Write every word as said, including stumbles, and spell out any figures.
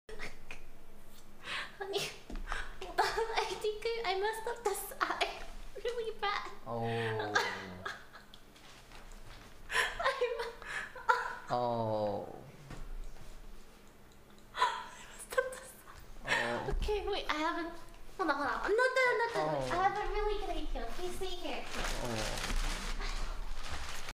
Honey, I think I, I messed up the side really bad. Oh. I'm, oh. I messed up the side. Oh. Okay, wait, I haven't. Hold on, hold on. I'm not done, I'm not done. Oh. I have a really good idea. Please stay here. Oh.